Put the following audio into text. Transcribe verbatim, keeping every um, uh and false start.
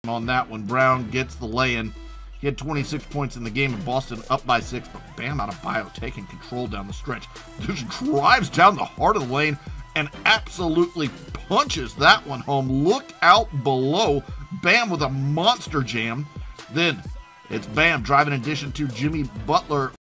on that one. Brown gets the lay-in. He had twenty-six points in the game, and Boston up by six, but Bam Adebayo taking control down the stretch. Just drives down the heart of the lane and absolutely punches that one home. Look out below. Bam with a monster jam. Then it's Bam driving in addition to Jimmy Butler